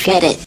Get it.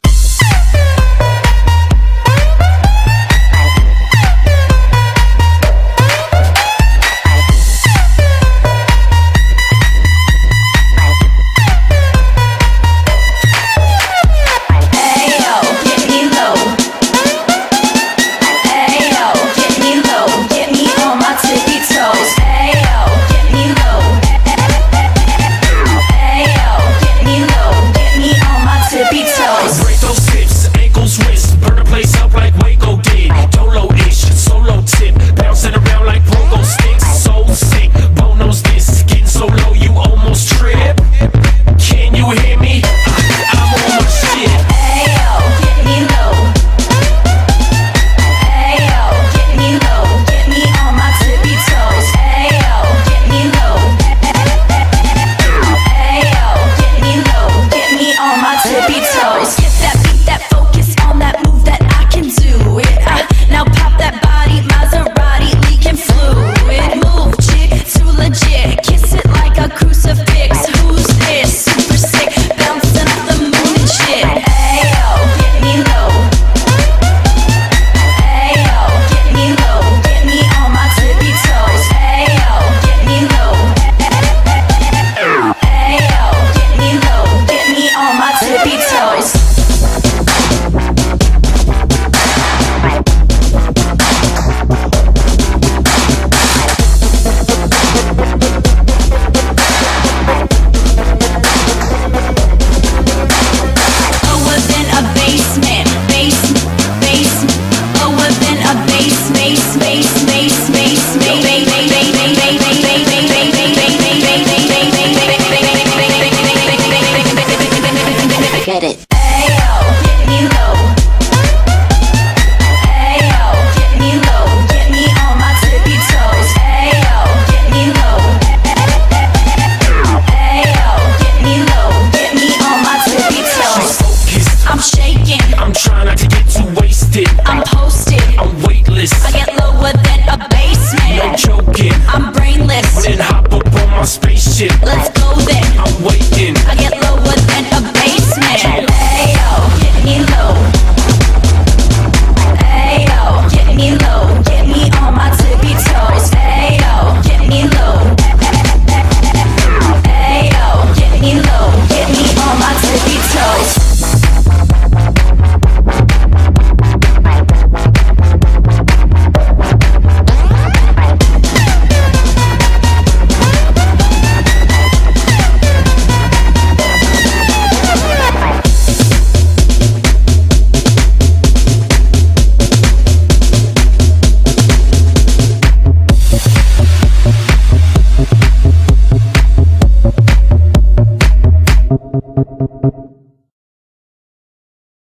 Get it. I'm trying not to get too wasted. I'm posted. I'm weightless. I get lower than a basement. No joking. I'm brainless. Then hop up on my spaceship. Let's go then. I'm waiting. I get lower